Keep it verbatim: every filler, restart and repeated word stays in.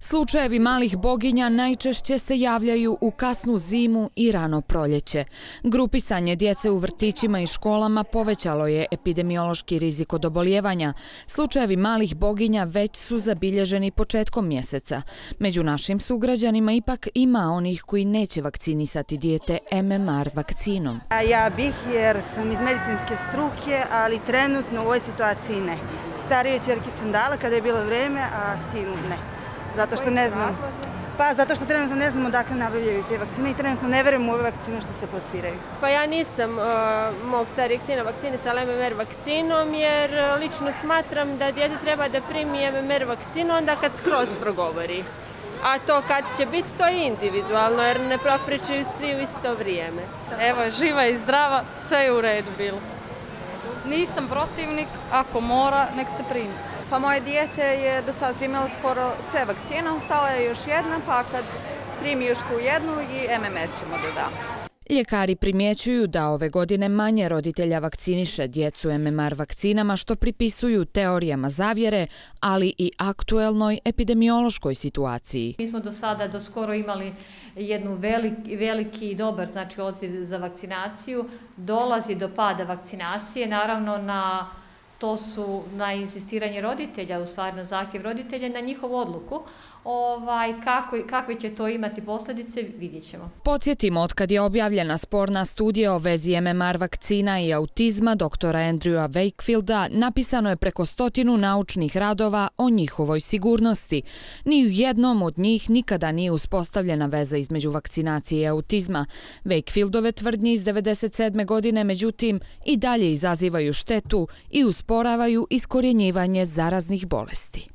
Slučajevi malih boginja najčešće se javljaju u kasnu zimu i rano proljeće. Grupisanje djece u vrtićima i školama povećalo je epidemiološki rizik od obolijevanja. Slučajevi malih boginja već su zabilježeni početkom mjeseca. Među našim sugrađanima ipak ima onih koji neće vakcinisati dijete em em ar vakcinom. Ja bih jer sam iz medicinske struke, ali trenutno u ovoj situaciji ne. Starije ćerki sam dala kada je bilo vrijeme, a sinu ne. Zato što ne znam. Pa zato što trenutno ne znam odakle nabavljaju te vakcine i trenutno ne verujem u ove vakcine što se plasiraju. Pa ja nisam uh, mog starijeg sina vakcinisala em em ar vakcinom jer uh, lično smatram da dijete treba da primi em em ar vakcinu onda kad skroz progovori. A to kad će biti, to je individualno jer ne propričaju svi u isto vrijeme. Evo, živa i zdrava, sve je u redu bilo. Nisam protivnik, ako mora, nek se primi. Pa moje dijete je do sad primilo skoro sve vakcine, ostala je još jedna, pa kad primi još tu jednu i em em ar ćemo da damo. Ljekari primjećuju da ove godine manje roditelja vakciniše djecu em em ar vakcinama što pripisuju teorijama zavjere, ali i aktuelnoj epidemiološkoj situaciji. Mi smo do sada do skoro imali jednu veliki, veliki i dobar znači, odziv za vakcinaciju. Dolazi do pada vakcinacije, naravno na to su na insistiranje roditelja, u stvari na zahtjev roditelja, na njihovu odluku. Ovaj, kako, kakve će to imati posljedice, vidjet ćemo. Podsjetimo, otkad je objavljena sporna studija o vezi em em ar vakcina i autizma doktora Andrewa Wakefielda, napisano je preko stotinu naučnih radova o njihovoj sigurnosti. Ni u jednom od njih nikada nije uspostavljena veza između vakcinacije i autizma. Wakefieldove tvrdnje iz devedeset sedme godine, međutim, i dalje izazivaju štetu i usporavaju iskorjenjivanje zaraznih bolesti.